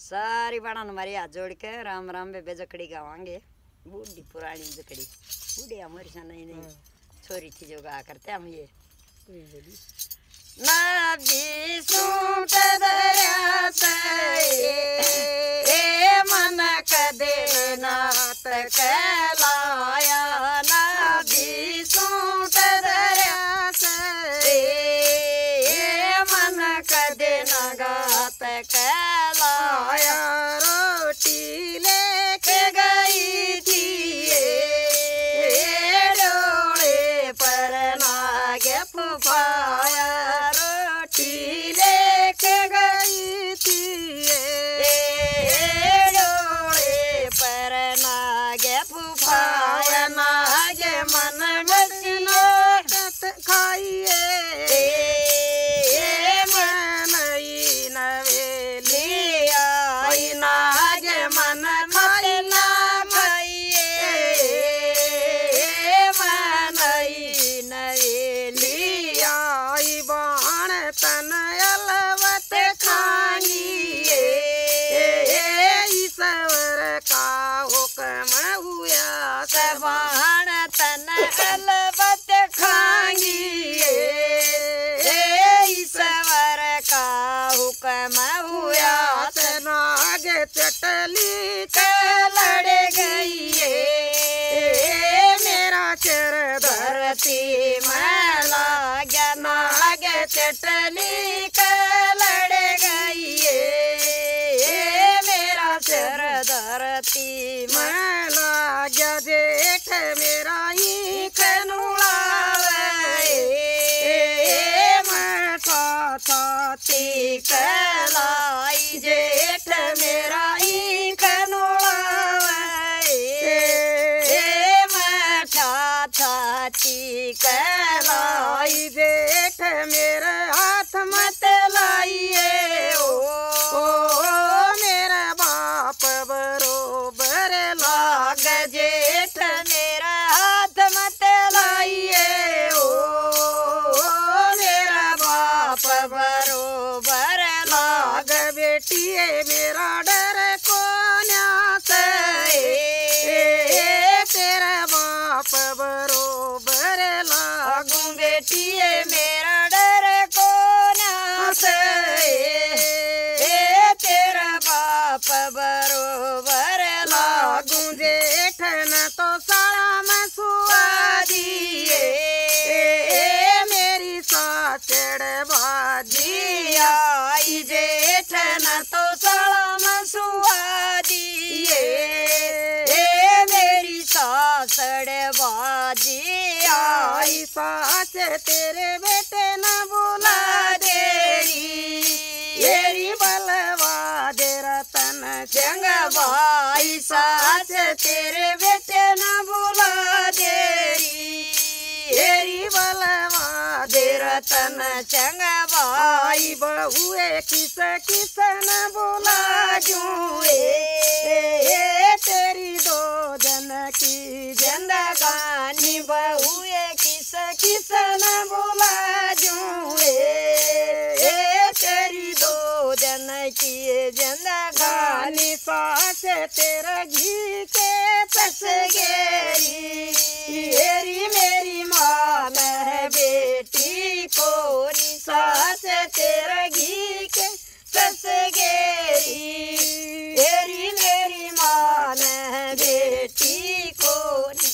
सारी बाणा हमारे हाथ जोड़ के राम राम बेबे जकड़ी गावांगे। बूढ़ी पुरानी जकड़ी, बूढ़ी हमारी सा नहीं नहीं छोरी थी जो गा करते हम ये नबी सूट दरिया से मन कदे नात कहलाया। नबी सूट दरिया से मन कदे नगात कहलाया। रोटी लेके गई थी डोले पर नागे फुफाया। रोटी लेके गई थी डोले पर नागे फुफाया। नागे मन मसीने खाइए तन अलवत खांगी ईश्वर का हुक्म हुआ। सबान तन अलवत खांगी ईश्वर का हुक्म हुआ। नाग चटली के लड़ गई मेरा चर धरती में लागा। नाग चटनी का लड़ गई मेरा सिर धरती में लागा। जेठ मेरा ही खनुड़ावे मैं छाती कहलाई। जेठ मेरा ही खनुड़ावे मैं छाती कहलाई। जेठ मेरे हाथ मत लाइए ओ मेरा बाप बरोबर लाग। जेठ मेरा हाथ मत लाइए ओ मेरा बाप बरोबर लाग। बेटिए मेरा डर कोन्या से तेरा बाप बरोबर लागू। बेटिए मेरा डर कोन्या से तेरा बाप बरोबर लागू। जेठ न तो साड़ा में सुआ दिए मेरी साचड़ बाजी आई। जेठ न तो साड़ा में सुआ दिए मेरी सासड़ बाजी आई। सास तेरे बेटे न बुला देरी येरी बलवा दे रतन चंगबाई। सास तेरे बेटे न बुला देरी येरी बलवा दे रतन चंगबाई। बहुए किस किस न बुला जुए तेरी दो जन की जिंदगानी। बहुए किस किस न बुला जुए तेरी दो जन की जिंदगानी। सास तेरा घी के तस गेरी मेरी माँ में बेटी को। सास तेरा घी के तस गेरी मेरी माँ में बेटी को।